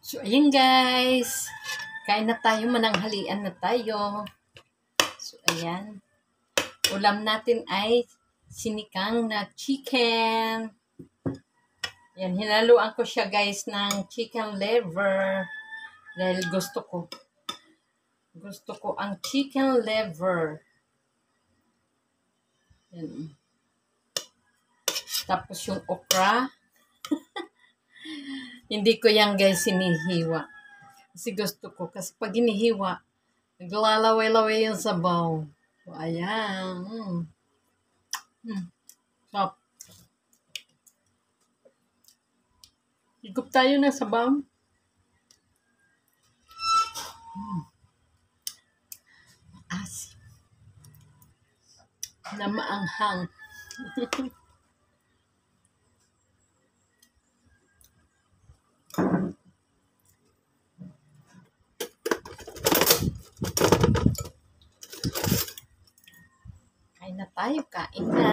So, ayun guys. Kain na tayo, mananghalian na tayo. So, ayan. Ulam natin ay sinikang na chicken. Yan, hinaluan ko siya guys ng chicken liver. Dahil gusto ko. Gusto ko ang chicken liver. Yan. Tapos yung okra. Hindi ko yan guys sinihiwa. Kasi gusto ko. Kasi pag hinihiwa, naglalaway-laway yung sabaw. So, ayan. Stop. Higup tayo na sabaw. Asim. Na maanghang. Kain na tayo, kain na.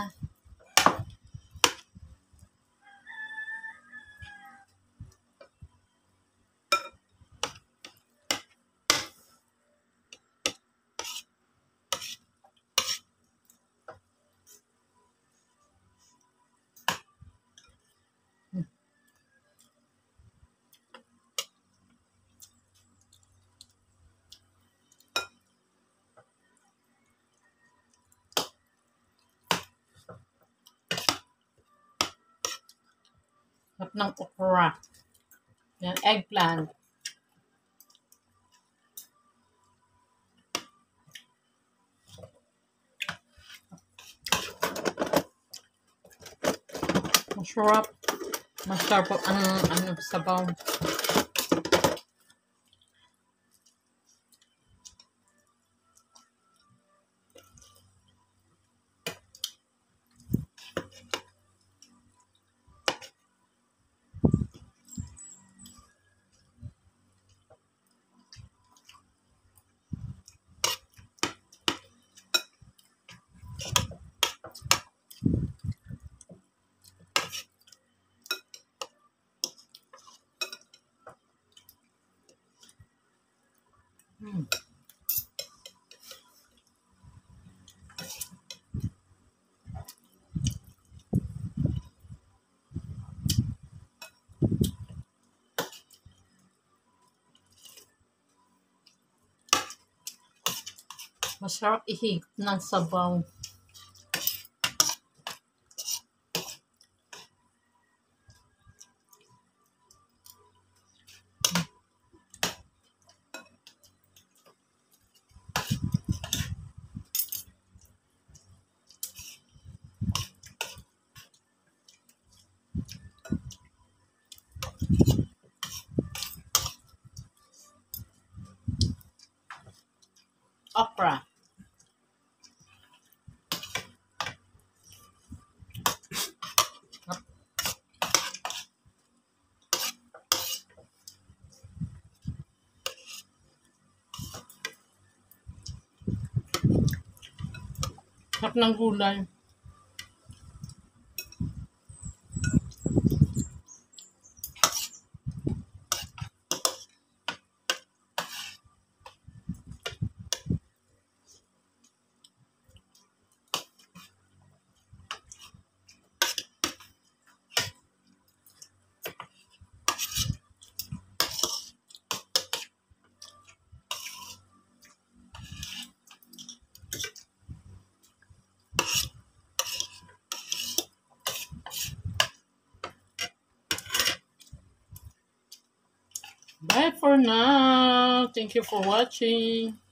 Sarap ng okra. Yan, eggplant. Masarap. Masarap ang sabaw. Masarap ihigop ng sabaw. Okra. Sarap ng gulay. Bye for now. Thank you for watching.